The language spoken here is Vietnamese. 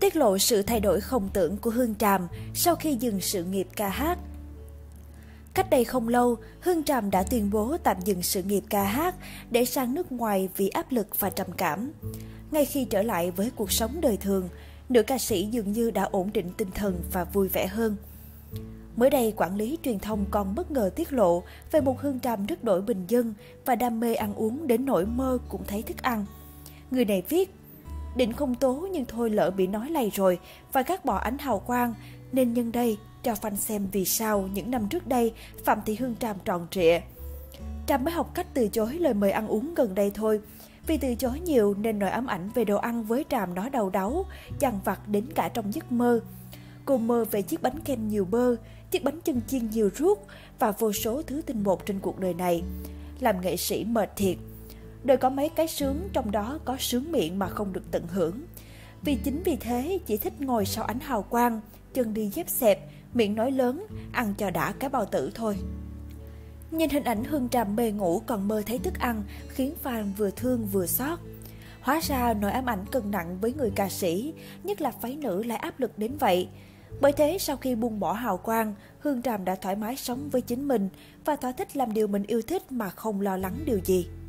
Tiết lộ sự thay đổi không tưởng của Hương Tràm sau khi dừng sự nghiệp ca hát. Cách đây không lâu, Hương Tràm đã tuyên bố tạm dừng sự nghiệp ca hát để sang nước ngoài vì áp lực và trầm cảm. Ngay khi trở lại với cuộc sống đời thường, nữ ca sĩ dường như đã ổn định tinh thần và vui vẻ hơn. Mới đây, quản lý truyền thông còn bất ngờ tiết lộ về một Hương Tràm rất đổi bình dân và đam mê ăn uống đến nỗi mơ cũng thấy thức ăn. Người này viết: định không tố nhưng thôi lỡ bị nói lầy rồi và gác bỏ ánh hào quang, nên nhân đây cho fan xem vì sao những năm trước đây Phạm Thị Hương Tràm tròn trịa. Tràm mới học cách từ chối lời mời ăn uống gần đây thôi. Vì từ chối nhiều nên nỗi ám ảnh về đồ ăn với Tràm nó đau đáu, dằn vặt đến cả trong giấc mơ. Cô mơ về chiếc bánh kem nhiều bơ, chiếc bánh chưng chiên nhiều ruốc và vô số thứ tinh bột trên cuộc đời này. Làm nghệ sĩ mệt thiệt. Đời có mấy cái sướng, trong đó có sướng miệng mà không được tận hưởng. Chính vì thế chỉ thích ngồi sau ánh hào quang, chân đi dép xẹp, miệng nói lớn, ăn cho đã cái bao tử thôi. Nhìn hình ảnh Hương Tràm mê ngủ còn mơ thấy thức ăn khiến fan vừa thương vừa xót. Hóa ra nỗi ám ảnh cân nặng với người ca sĩ, nhất là phái nữ lại áp lực đến vậy. Bởi thế sau khi buông bỏ hào quang, Hương Tràm đã thoải mái sống với chính mình và thỏa thích làm điều mình yêu thích mà không lo lắng điều gì.